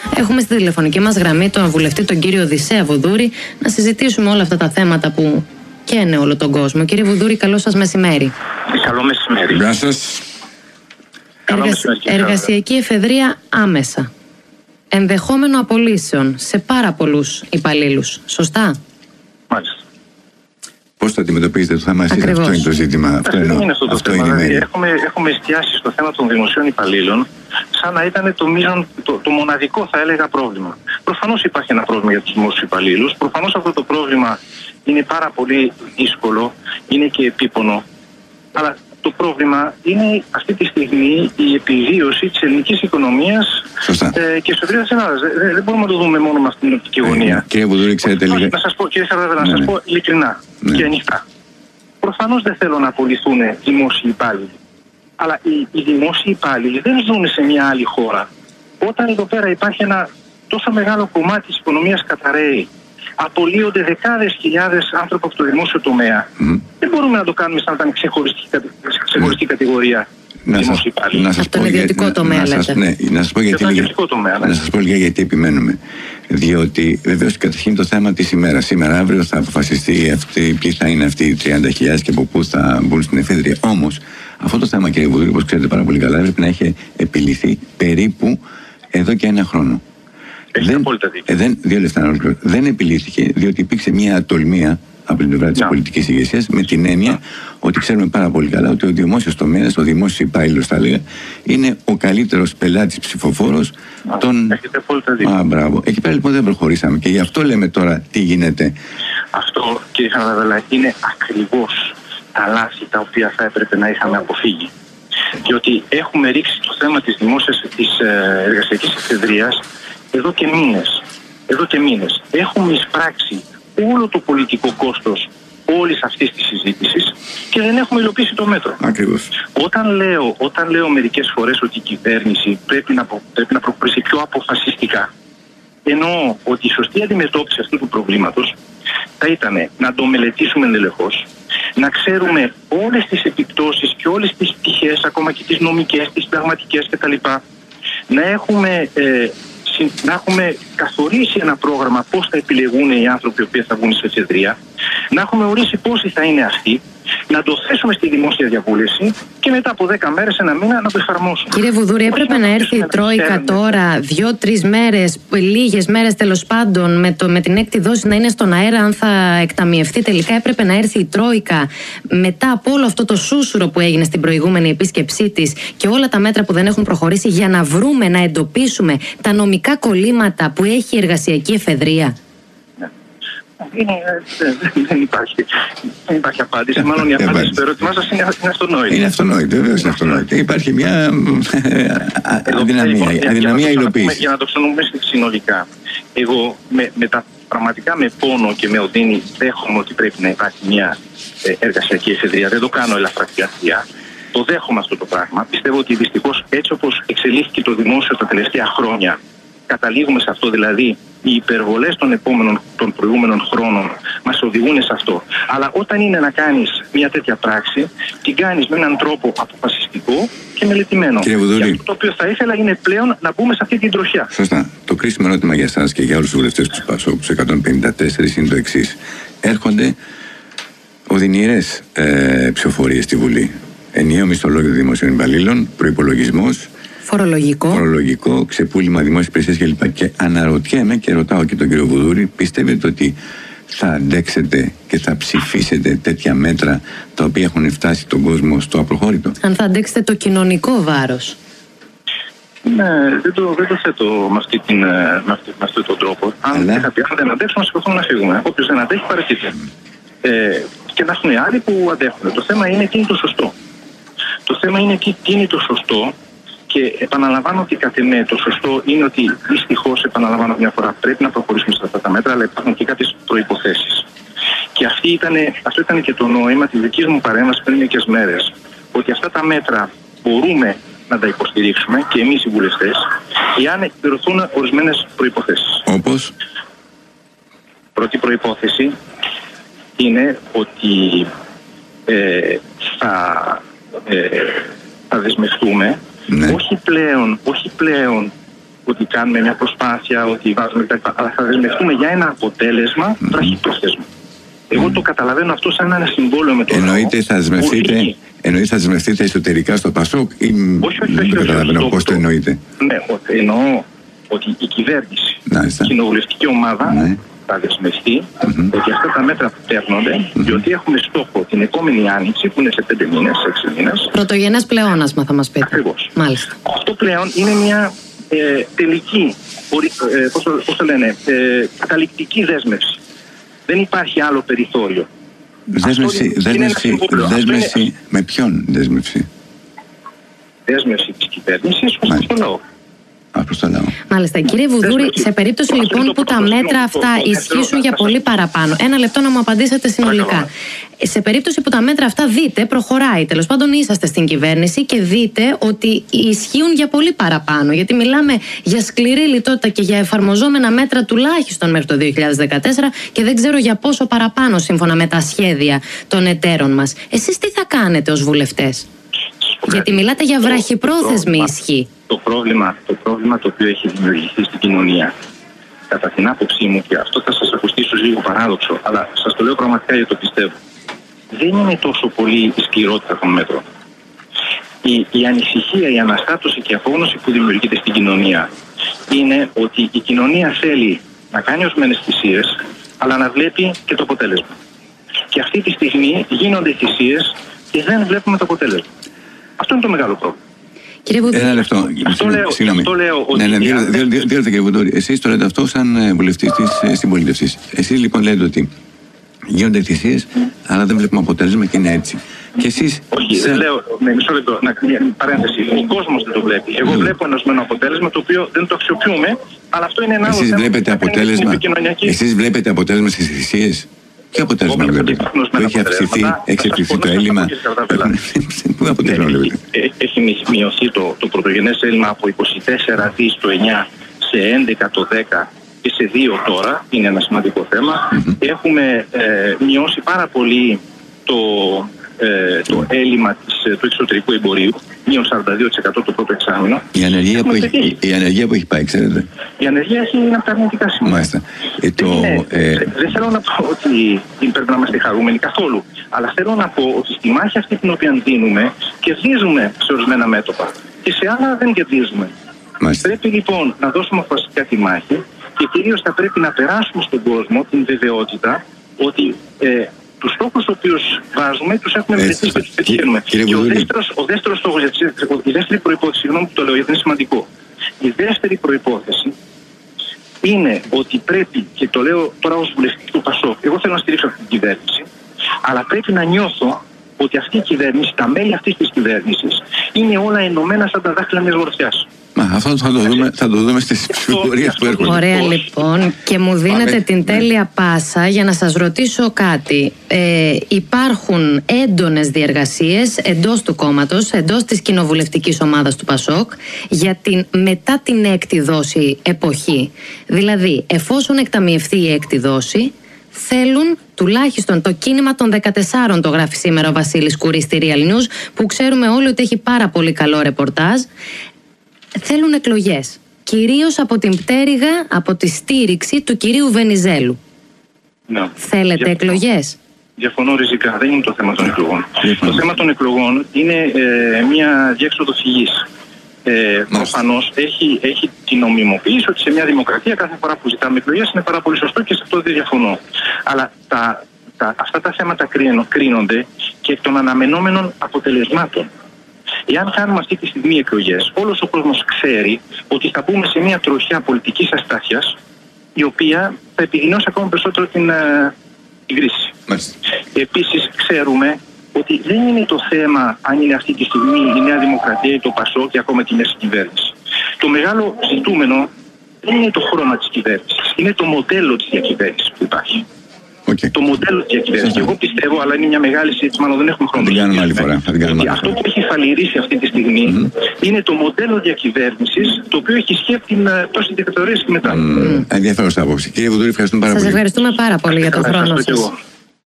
Έχουμε στη τηλεφωνική μας γραμμή τον βουλευτή, τον κύριο Οδυσσέα Βουδούρη, να συζητήσουμε όλα αυτά τα θέματα που καίνε όλο τον κόσμο. Κύριε Βουδούρη, καλό σας μεσημέρι. Καλό μεσημέρι. Γεια σας. Εργασιακή εφεδρεία άμεσα. Ενδεχόμενο απολύσεων σε πάρα πολλούς υπαλλήλους. Σωστά? Μάλιστα. Πώς θα αντιμετωπίζετε το θέμα εσείς? Ακριβώς. Αυτό είναι το ζήτημα. Αυτό είναι αυτό το θέμα. Δηλαδή, έχουμε εστιάσει στο θέμα των δημοσίων υπαλλήλων σαν να ήταν το μοναδικό, θα έλεγα, πρόβλημα. Προφανώς υπάρχει ένα πρόβλημα για τους δημόσιους υπαλλήλους. Προφανώς αυτό το πρόβλημα είναι πάρα πολύ δύσκολο, είναι και επίπονο. Αλλά το πρόβλημα είναι αυτή τη στιγμή η επιβίωση της ελληνικής οικονομίας και της ευρύτερης Ελλάδας. Δεν μπορούμε να το δούμε μόνο με αυτήν την οπτική γωνία. Κύριε Βουδούρη, ξέρετε λίγα. Να σας πω, κύριε Σαρδαβέλα, να σας πω ειλικρινά και ανοιχτά. Προφανώς δεν θέλω να απολυθούν δημόσιοι υπάλληλοι. Αλλά οι δημόσιοι υπάλληλοι δεν ζουν σε μια άλλη χώρα. Όταν εδώ πέρα υπάρχει ένα τόσο μεγάλο κομμάτι της οικονομίας καταραίει, απολύονται δεκάδες χιλιάδες άνθρωποι από το δημόσιο τομέα. Δεν μπορούμε να το κάνουμε σαν να ήταν ξεχωριστή κατηγορία. Αυτό είναι ιδιωτικό τομέα, λέτε. Ναι, να σας πω λίγα γιατί επιμένουμε. Διότι βεβαίως καταρχήν το θέμα της ημέρας. Σήμερα, αύριο θα αποφασιστεί ποιοι θα είναι αυτοί οι 30.000 και από πού θα μπουν στην εφεδρεία. Όμως, αυτό το θέμα, κύριε Βουδούρη, όπως ξέρετε πάρα πολύ καλά, έπρεπε να έχει επιληθεί περίπου εδώ και ένα χρόνο. Δεν επιλύθηκε, διότι υπήρξε μια ατολμία από την πλευρά της πολιτικής ηγεσίας, με την έννοια ότι ξέρουμε πάρα πολύ καλά ότι ο δημόσιος τομέας, ο δημόσιος υπάλληλος, θα λέγα, είναι ο καλύτερος πελάτης ψηφοφόρος των. Μπράβο. Εκεί πέρα λοιπόν δεν προχωρήσαμε και γι' αυτό λέμε τώρα τι γίνεται. Αυτό, κύριε Σαρδαβέλα, είναι ακριβώς τα λάθη τα οποία θα έπρεπε να είχαμε αποφύγει. Διότι έχουμε ρίξει το θέμα της εργασιακής εφεδρείας εδώ και μήνες. Έχουμε εισπράξει όλο το πολιτικό κόστος όλης αυτής της συζήτησης και δεν έχουμε υλοποιήσει το μέτρο. Ακριβώς. Όταν λέω μερικές φορές ότι η κυβέρνηση πρέπει να προχωρήσει πιο αποφασιστικά, εννοώ ότι η σωστή αντιμετώπιση αυτού του προβλήματος θα ήταν να το μελετήσουμε ενδελεχώς, να ξέρουμε όλες τις επιπτώσεις και όλες τις πτυχές, ακόμα και τις νομικές, τις πραγματικές κτλ. Να έχουμε καθορίσει ένα πρόγραμμα πώς θα επιλεγούν οι άνθρωποι που θα βγουν σε εφεδρεία, να έχουμε ορίσει πόσοι θα είναι αυτοί, να το θέσουμε στη δημόσια διαβούλευση και μετά από 10 μέρες, ένα μήνα να το εφαρμόσουμε. Κύριε Βουδούρη, έπρεπε να έρθει η Τρόικα τώρα, 2-3 μέρες, λίγες μέρες τέλος πάντων, με την έκτη δόση να είναι στον αέρα, αν θα εκταμιευτεί τελικά. Έπρεπε να έρθει η Τρόικα μετά από όλο αυτό το σούσουρο που έγινε στην προηγούμενη επίσκεψή της και όλα τα μέτρα που δεν έχουν προχωρήσει, για να βρούμε, να εντοπίσουμε τα νομικά κολλήματα που έχει η εργασιακή εφεδρεία. Δεν υπάρχει απάντηση. Μάλλον η απάντηση στο ερώτημά σας είναι αυτονόητη. Είναι αυτονόητη, βεβαίως είναι αυτονόητη. Υπάρχει μια αδυναμία υλοποίησης. Για να το ξαναδούμε συνολικά, εγώ πραγματικά με πόνο και με οδύνη δέχομαι ότι πρέπει να υπάρχει μια εργασιακή εφεδρεία. Δεν το κάνω ελαφρακτιαστικά. Το δέχομαι αυτό το πράγμα. Πιστεύω ότι δυστυχώς έτσι όπως εξελίχθηκε το δημόσιο τα τελευταία χρόνια, καταλήγουμε σε αυτό, δηλαδή οι υπερβολές των προηγούμενων χρόνων μας οδηγούν σε αυτό. Αλλά όταν είναι να κάνεις μια τέτοια πράξη, την κάνεις με έναν τρόπο αποφασιστικό και μελετημένο. Κύριε Βουδούρη, αυτό το οποίο θα ήθελα είναι πλέον να μπούμε σε αυτή την τροχιά. Σωστά. Το κρίσιμο ερώτημα για εσάς και για όλους τους βουλευτές του ΠΑΣΟΚ, τους 154, είναι το εξής. Έρχονται οδυνηρές ψηφοφορίες στη Βουλή. Ενιαίο μισθολόγιο δημοσίων υπαλλήλων, προϋπολογισμός, φορολογικό, ξεπούλημα δημόσιας υπηρεσίας κλπ. Και αναρωτιέμαι και ρωτάω και τον κύριο Βουδούρη, πιστεύετε ότι θα αντέξετε και θα ψηφίσετε τέτοια μέτρα τα οποία έχουν φτάσει τον κόσμο στο απροχώρητο? Αν θα αντέξετε το κοινωνικό βάρος? Ναι, δεν το θέτω με αυτόν τον τρόπο. Αν δεν αντέξουμε, να σηκωθούμε να φύγουμε. Όποιος δεν αντέχει, παραιτείται. Και να έχουν άλλοι που αντέχουν. Το θέμα είναι τι είναι το σωστό. Το θέμα είναι τι είναι το σωστό. Και επαναλαμβάνω ότι κατ' εμέ το σωστό είναι ότι δυστυχώς, επαναλαμβάνω μια φορά, πρέπει να προχωρήσουμε σε αυτά τα μέτρα, αλλά υπάρχουν και κάποιες προϋποθέσεις. Και αυτό ήταν και το νόημα της δικής μου παρέμβασης πριν μερικές μέρες. Ότι αυτά τα μέτρα μπορούμε να τα υποστηρίξουμε και εμείς οι βουλευτές, εάν εκπληρωθούν ορισμένες προϋποθέσεις. Όπως? Πρώτη προϋπόθεση είναι ότι θα δεσμευτούμε όχι πλέον ότι κάνουμε μια προσπάθεια, ότι βάζουμε κτλ. Αλλά θα δεσμευτούμε για ένα αποτέλεσμα βραχυπρόθεσμα. Εγώ το καταλαβαίνω αυτό σαν ένα συμβόλαιο με το λαό. Εννοείται θα δεσμευτείτε εσωτερικά στο ΠΑΣΟΚ ή δεν καταλαβαίνω πώς το εννοείτε. Ναι, εννοώ ότι η κυβέρνηση, η κοινοβουλευτική ομάδα θα δεσμευτεί ότι αυτά τα μέτρα που παίρνονται, διότι έχουμε στόχο την επόμενη άνοιξη που είναι σε 5 μήνες, 6 μήνες. Πρωτογενές πλεόνασμα θα μας πείτε. Ακριβώς. Μάλιστα. Αυτό πλέον είναι μια τελική, πώς το λένε, καταληκτική δέσμευση. Δεν υπάρχει άλλο περιθώριο. Δέσμευση με ποιον δέσμευση? Δέσμευση της κυβέρνησης προς το λαό. Μάλιστα. Κύριε Βουδούρη, σε περίπτωση λοιπόν που τα μέτρα αυτά ισχύσουν για πολύ παραπάνω, ένα λεπτό να μου απαντήσετε συνολικά. Σε περίπτωση που τα μέτρα αυτά δείτε, προχωράει, τέλος πάντων είσαστε στην κυβέρνηση και δείτε ότι ισχύουν για πολύ παραπάνω, γιατί μιλάμε για σκληρή λιτότητα και για εφαρμοζόμενα μέτρα τουλάχιστον μέχρι το 2014 και δεν ξέρω για πόσο παραπάνω σύμφωνα με τα σχέδια των εταίρων μας. Εσείς τι θα κάνετε ως βουλευτές? Γιατί μιλάτε για βραχυπρόθεσμη ισχύ. Το πρόβλημα το οποίο έχει δημιουργηθεί στην κοινωνία, κατά την άποψή μου, και αυτό θα σας ακουστεί ίσως λίγο παράδοξο, αλλά σας το λέω πραγματικά γιατί το πιστεύω, δεν είναι τόσο πολύ η σκληρότητα των μέτρων. Η ανησυχία, η αναστάτωση και η απόγνωση που δημιουργείται στην κοινωνία είναι ότι η κοινωνία θέλει να κάνει ορισμένες θυσίες, αλλά να βλέπει και το αποτέλεσμα. Και αυτή τη στιγμή γίνονται θυσίες και δεν βλέπουμε το αποτέλεσμα. Αυτό είναι το μεγάλο πρόβλημα. Ένα λεπτό. Συγγνώμη. Δύο λεπτά, κύριε Βουδούρη. Εσείς το λέτε αυτό σαν βουλευτής της συμπολίτευσης. Εσείς λοιπόν λέτε ότι γίνονται θυσίες, αλλά δεν βλέπουμε αποτέλεσμα και είναι έτσι. Και εσείς. Όχι, δεν λέω. Μισό λεπτό. Παρένθεση. Ο κόσμος δεν το βλέπει. Εγώ βλέπω ενωσμένο αποτέλεσμα το οποίο δεν το αξιοποιούμε, αλλά αυτό είναι ένα άλλο θέμα. Εσείς βλέπετε αποτέλεσμα στις θυσίες? Ποιο αποτέλεσμα βλέπετε? Που έχει αυξηθεί το έλλειμμα? Πού αποτέλεσμα βλέπετε? Έχει μειωθεί το πρωτογενές έλλειμμα από 24 δις το 9 σε 11 το 10 και σε 2 τώρα. Είναι ένα σημαντικό θέμα. Έχουμε μειώσει πάρα πολύ το έλλειμμα του εξωτερικού εμπορίου. Μείον 42% το πρώτο εξάμηνο. Η ανεργία που έχει πάει, ξέρετε. Η ανεργία είναι από τα αρνητικά σημεία. Δεν θέλω να πω ότι πρέπει να είμαστε χαρούμενοι καθόλου. Αλλά θέλω να πω ότι στη μάχη αυτή την οποία δίνουμε, κερδίζουμε σε ορισμένα μέτωπα. Και σε άλλα δεν κερδίζουμε. Πρέπει λοιπόν να δώσουμε αποφασιστικά τη μάχη και κυρίως θα πρέπει να περάσουμε στον κόσμο την βεβαιότητα ότι τους στόχους τους οποίους βάζουμε τους έχουμε μελετήσει και τους πετυχαίνουμε. Και ο δεύτερος στόχος, η δεύτερη προϋπόθεση, συγγνώμη που το λέω γιατί είναι σημαντικό, η δεύτερη προϋπόθεση είναι ότι πρέπει, και το λέω τώρα ως βουλευτής του ΠΑΣΟΚ, εγώ θέλω να στηρίξω αυτή την κυβέρνηση, αλλά πρέπει να νιώθω ότι αυτή η κυβέρνηση, τα μέλη αυτής της κυβέρνησης, είναι όλα ενωμένα σαν τα δάχτυλα μιας γροθιάς. Αυτό θα το δούμε στις ψηφοφορίες που έρχονται. Ωραία λοιπόν, και μου δίνετε την τέλεια πάσα για να σας ρωτήσω κάτι. Υπάρχουν έντονες διεργασίες εντός του κόμματος, εντός της κοινοβουλευτικής ομάδας του ΠΑΣΟΚ για την μετά την έκτη δόση εποχή. Δηλαδή, εφόσον εκταμιευθεί η έκτη δόση, θέλουν τουλάχιστον το κίνημα των 14, το γράφει σήμερα ο Βασίλης Κουρής στη Real News, που ξέρουμε όλοι ότι έχει πάρα πολύ καλό ρεπορτάζ. Θέλουν εκλογές, κυρίως από την πτέρυγα, από τη στήριξη του κυρίου Βενιζέλου. Ναι. Θέλετε εκλογές? Διαφωνώ ριζικά, δεν είναι το θέμα των εκλογών. Το θέμα των εκλογών είναι μια διέξοδο φυγής. Προφανώς έχει την νομιμοποίηση ότι σε μια δημοκρατία κάθε φορά που ζητάμε εκλογές είναι πάρα πολύ σωστό και σε αυτό δεν διαφωνώ. Αλλά αυτά τα θέματα κρίνονται και εκ των αναμενόμενων αποτελεσμάτων. Εάν κάνουμε αυτή τη στιγμή εκλογές, όλος ο κόσμος ξέρει ότι θα μπούμε σε μια τροχιά πολιτικής αστάθειας, η οποία θα επιδεινώσει ακόμα περισσότερο την κρίση. Επίσης, ξέρουμε ότι δεν είναι το θέμα αν είναι αυτή τη στιγμή η Νέα Δημοκρατία ή το ΠΑΣΟΚ και ακόμα και η νέα κυβέρνηση. Το μεγάλο ζητούμενο δεν είναι το χρώμα της κυβέρνησης, είναι το μοντέλο της διακυβέρνησης που υπάρχει. Το μοντέλο της διακυβέρνησης. Και εγώ πιστεύω, αλλά είναι μια μεγάλη συζήτηση, μάλλον δεν έχουμε χρόνο. Αυτό που έχει φαλιρίσει αυτή τη στιγμή είναι το μοντέλο διακυβέρνησης, το οποίο έχει σκέφτη τόσες δικτατορίες και μετά. Ενδιαφέρον άποψη. Κύριε Βουδούρη, ευχαριστούμε πάρα πολύ. Σας ευχαριστούμε πάρα πολύ για τον χρόνο σας.